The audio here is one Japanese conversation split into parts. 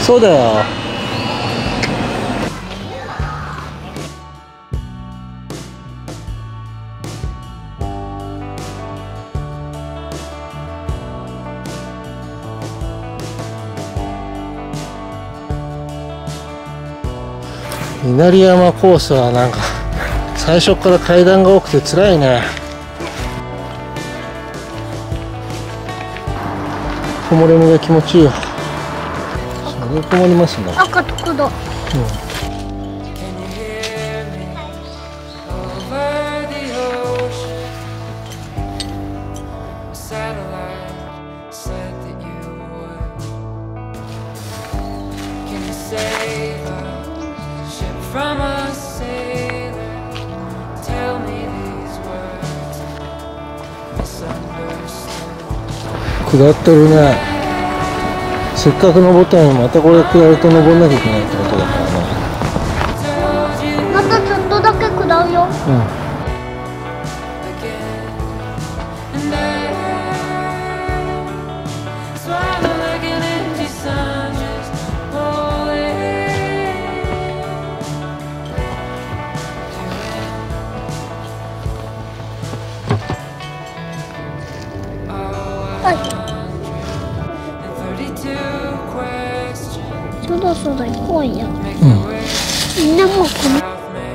そうだよ。稲荷山コースはなんか最初から階段が多くて辛いね。木漏れ日が気持ちいいよ。それこもりますね。 赤と黒。 下ってるね。せっかく登ったのにまたこれ下ると登んなきゃいけないってことだからね。 またちょっとだけ下るよ。そろそろ行こうよ。みんなもうこの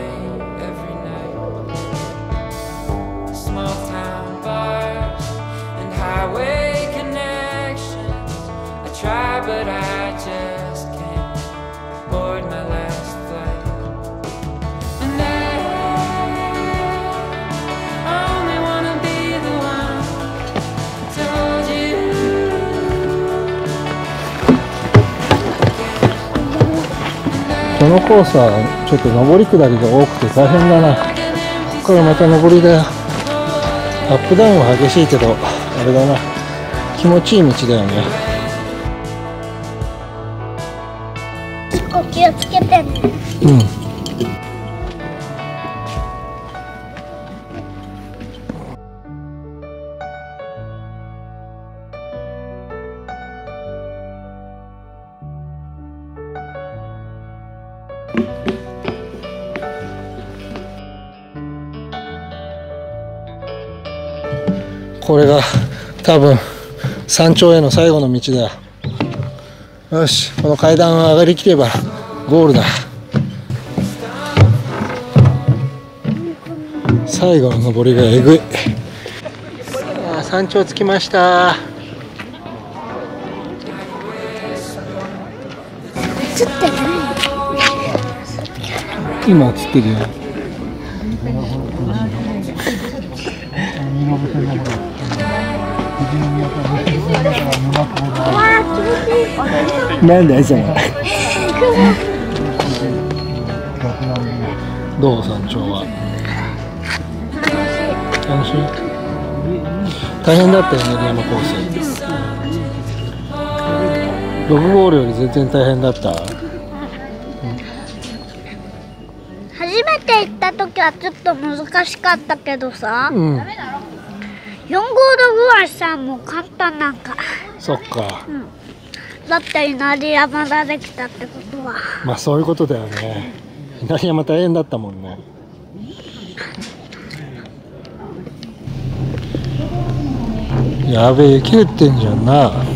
このコースはちょっと上り下りが多くて大変だな。ここからまた上りだよ。アップダウンは激しいけどあれだな、気持ちいい道だよね。 お気をつけてね。 これが多分山頂への最後の道だよ。よし、この階段を上がりきればゴールだ。最後の登りがえぐい。山頂着きました。 映ってない。 今映ってるよ。なんだいそれ。どう山頂は。楽しい。大変だったよね、山コース。6ゴールより全然大変だった。 初めて行った時はちょっと難しかったけどさ、4ゴールぐらいさもう簡単なんか。 そっか、 だって稲荷山ができたってことは。 まあそういうことだよね。稲荷山大変だったもんね。やべえ、雪降ってんじゃんな。